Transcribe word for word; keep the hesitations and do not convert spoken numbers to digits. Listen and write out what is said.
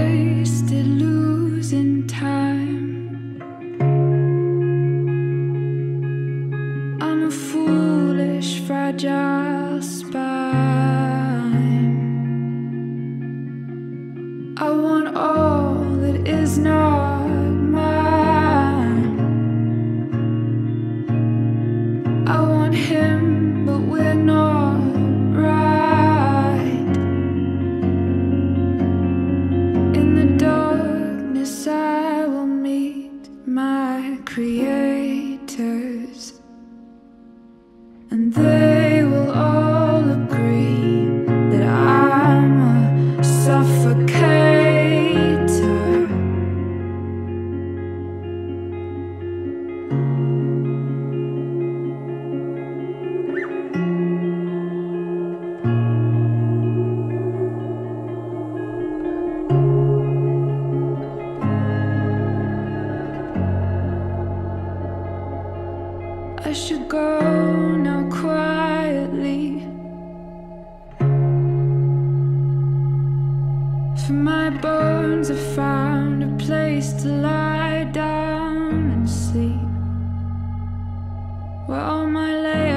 wasted losing time. I'm a foolish, fragile spine. I want all that is not mine. I want him, but we're not right. In the darkness I will meet my creators, and they will all agree that I'm a suffocator. I should go now quietly, for my bones have found a place to lie down and sleep, where all my layers